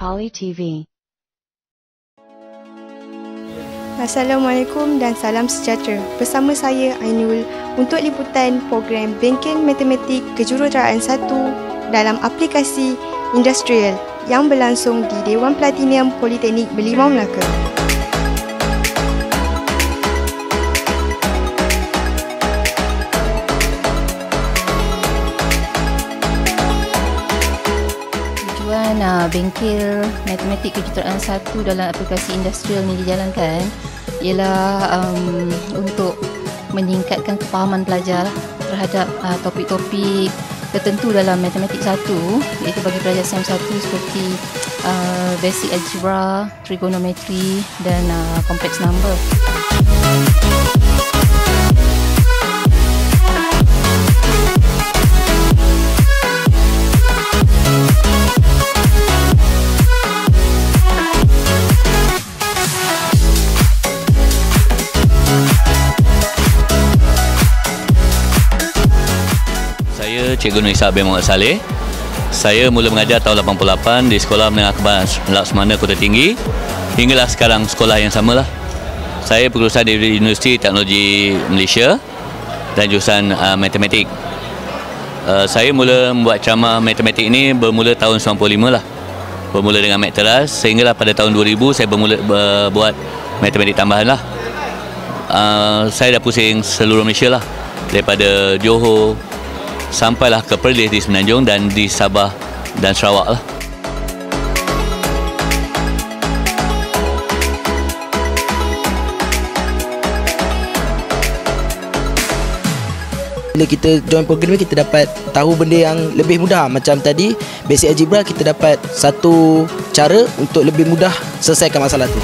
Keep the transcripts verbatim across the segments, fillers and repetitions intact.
Poly T V. Assalamualaikum dan salam sejahtera. Bersama saya Ainul untuk liputan program Bengkel Matematik Kejuruteraan satu dalam aplikasi industrial yang berlangsung di Dewan Platinum Politeknik Merlimau Melaka. Tujuan uh, Bengkel Matematik Kejuruteraan satu dalam aplikasi industrial ni dijalankan ialah um, untuk meningkatkan kefahaman pelajar terhadap uh, topik-topik tertentu dalam matematik satu, iaitu bagi pelajar S E M satu seperti uh, basic algebra, trigonometry dan uh, complex number. Saya Cikgu Nur Ishak bin Muhammad Saleh. Saya mula mengajar tahun lapan puluh lapan di Sekolah Menengah Kebangsaan Laksamana Kota Tinggi. Hinggalah sekarang sekolah yang samalah. Saya berlulusan dari Universiti Teknologi Malaysia dan jurusan uh, matematik. Uh, saya mula membuat ceramah matematik ini bermula tahun sembilan puluh lima lah. Bermula dengan mat teras sehinggalah pada tahun dua ribu saya bermula uh, buat matematik tambahan lah. Uh, saya dah pusing seluruh Malaysia lah. Daripada Johor sampailah ke Perlis di Semenanjung dan di Sabah dan Sarawak lah. Bila kita join program ni, kita dapat tahu benda yang lebih mudah. Macam tadi, basic algebra, kita dapat satu cara untuk lebih mudah selesaikan masalah tu.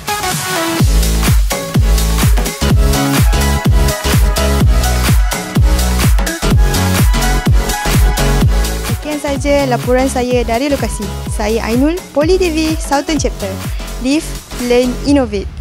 Saja laporan saya dari lokasi. Saya Ainul, Poly T V Southern Chapter. Live, Learn, Innovate.